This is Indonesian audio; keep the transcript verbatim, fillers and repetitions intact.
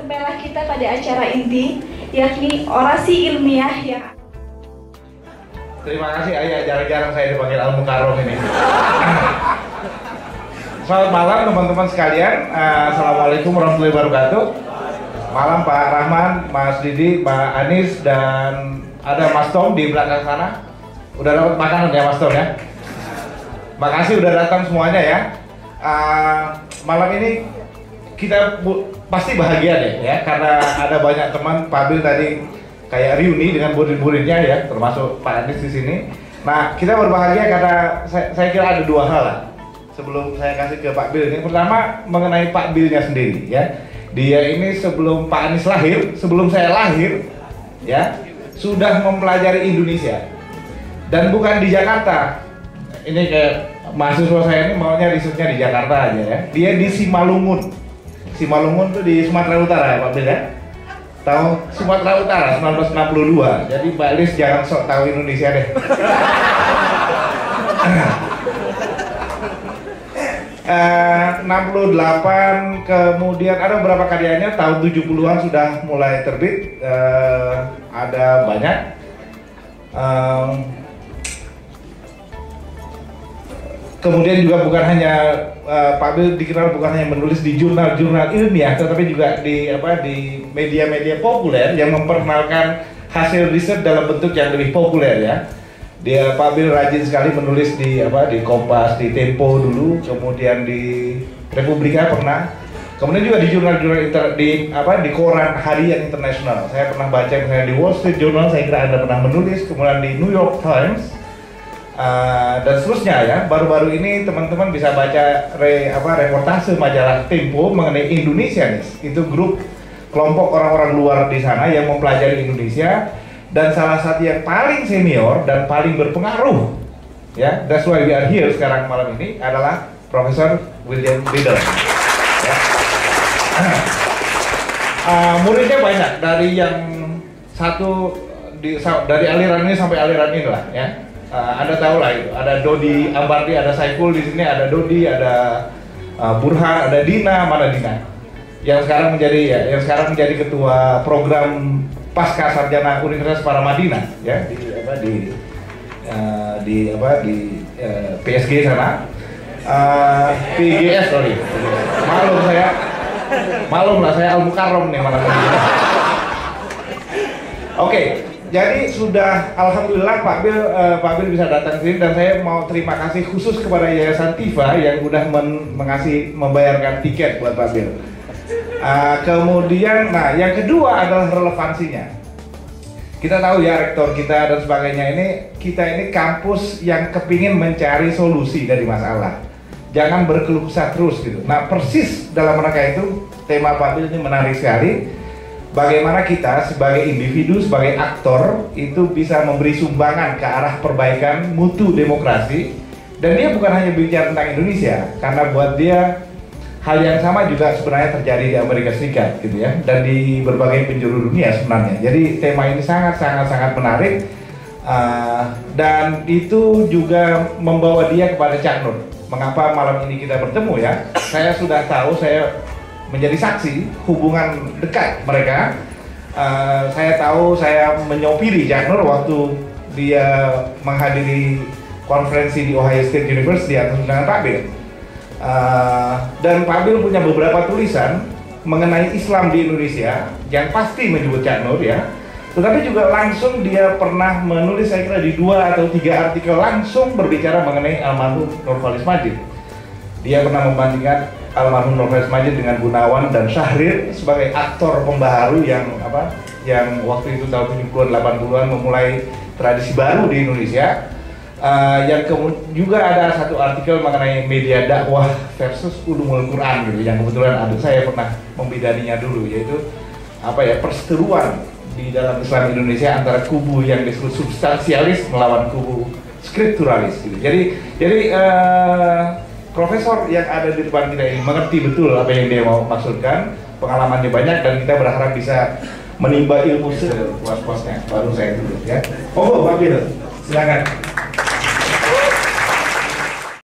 Sampailah kita pada acara inti, yakni orasi ilmiah yang... Terima kasih Ayah, jarang-jarang saya dipanggil Al Mukarrom ini. Selamat malam teman-teman sekalian. Assalamualaikum warahmatullahi wabarakatuh. Malam Pak Rahman, Mas Didi, Pak Anis, dan ada Mas Tom di belakang sana. Udah dapat makanan ya Mas Tom ya? Makasih udah datang semuanya ya. Uh, malam ini kita pasti bahagia deh ya, karena ada banyak teman. Pak Bil tadi kayak reuni dengan murid-muridnya ya, termasuk Pak Anis di sini. Nah, kita berbahagia karena saya, saya kira ada dua hal lah sebelum saya kasih ke Pak Bil. Yang pertama mengenai Pak Bilnya sendiri ya. Dia ini sebelum Pak Anis lahir, sebelum saya lahir ya, sudah mempelajari Indonesia dan bukan di Jakarta. Ini kayak mahasiswa saya ini maunya risetnya di Jakarta aja ya. Dia di Simalungun. Simalungun tuh di Sumatera Utara ya Pak Bil ya. Tahu Sumatera Utara seribu sembilan ratus enam puluh dua. Jadi Mbak Lis jangan sok tahu Indonesia deh. uh, enam puluh delapan, kemudian ada beberapa karyanya tahun tujuh puluhan sudah mulai terbit. Uh, ada banyak. Um, Kemudian juga bukan hanya uh, Pak Bil dikenal bukan hanya menulis di jurnal-jurnal ilmiah, tetapi juga di apa di media-media populer yang memperkenalkan hasil riset dalam bentuk yang lebih populer ya. Dia Pak Bil rajin sekali menulis di apa di Kompas, di Tempo dulu, kemudian di Republika pernah. Kemudian juga di jurnal-jurnal inter, di apa di koran harian internasional. Saya pernah baca misalnya di Wall Street Journal, saya kira Anda pernah menulis, kemudian di New York Times. Uh, dan seterusnya ya. Baru-baru ini teman-teman bisa baca re, apa, reportase majalah Tempo mengenai Indonesia nih. Itu grup kelompok orang-orang luar di sana yang mempelajari Indonesia, dan salah satu yang paling senior dan paling berpengaruh ya, that's why we are here sekarang malam ini adalah Profesor William Liddell ya. uh, muridnya banyak, dari yang satu di, dari aliran ini sampai aliran ini lah ya. Uh, Anda tahu lah itu, ada Dodi Ambardi, ada Saiful di sini, ada Dodi, ada uh, Burhan, ada Dina, mana Dina? Yang sekarang menjadi ya, yang sekarang menjadi ketua program pasca sarjana Universitas Paramadina ya di apa di uh, di apa di uh, P S G sana, uh, P G S sorry, malum saya, malum lah saya Al Mukarrom nih malam ini. Oke. Okay. Jadi sudah alhamdulillah Pak Bil, uh, Pak Bil bisa datang sini, dan saya mau terima kasih khusus kepada Yayasan Tifa yang sudah men mengasih membayarkan tiket buat Pak Bil. Uh, kemudian, nah yang kedua adalah relevansinya. Kita tahu ya rektor kita dan sebagainya ini, kita ini kampus yang kepingin mencari solusi dari masalah. Jangan berkeluh kesah terus gitu. Nah persis dalam rangka itu tema Pak Bil ini menarik sekali. Bagaimana kita sebagai individu, sebagai aktor itu bisa memberi sumbangan ke arah perbaikan mutu demokrasi. Dan dia bukan hanya bicara tentang Indonesia, karena buat dia hal yang sama juga sebenarnya terjadi di Amerika Serikat gitu ya, dan di berbagai penjuru dunia sebenarnya. Jadi tema ini sangat-sangat-sangat menarik, uh, dan itu juga membawa dia kepada Cak Nur. Mengapa malam ini kita bertemu ya? Saya sudah tahu, saya menjadi saksi hubungan dekat mereka. Uh, saya tahu saya menyopiri Cak Nur waktu dia menghadiri konferensi di Ohio State University atas undangan Pak Bil. Uh, dan Pak Bil punya beberapa tulisan mengenai Islam di Indonesia yang pasti menyebut Cak Nur ya. Tetapi juga langsung dia pernah menulis, saya kira di dua atau tiga artikel langsung berbicara mengenai almarhum Nurcholish Madjid. Dia pernah membandingkan almarhum Nurcholish Madjid dengan Gunawan dan Syahrir sebagai aktor pembaharu yang apa yang waktu itu tahun tujuh puluhan delapan puluhan memulai tradisi baru di Indonesia. Uh, yang juga ada satu artikel mengenai media dakwah versus ulumul Quran gitu, yang kebetulan ada saya pernah membidaninya dulu, yaitu apa ya perseteruan di dalam Islam Indonesia antara kubu yang disebut substansialis melawan kubu skripturalis gitu. Jadi jadi uh, profesor yang ada di depan kita ini mengerti betul apa yang dia mau maksudkan, pengalamannya banyak, dan kita berharap bisa menimba ilmu sepuas-puasnya. Baru saya dulu ya. Oh, Pak Bil, silakan.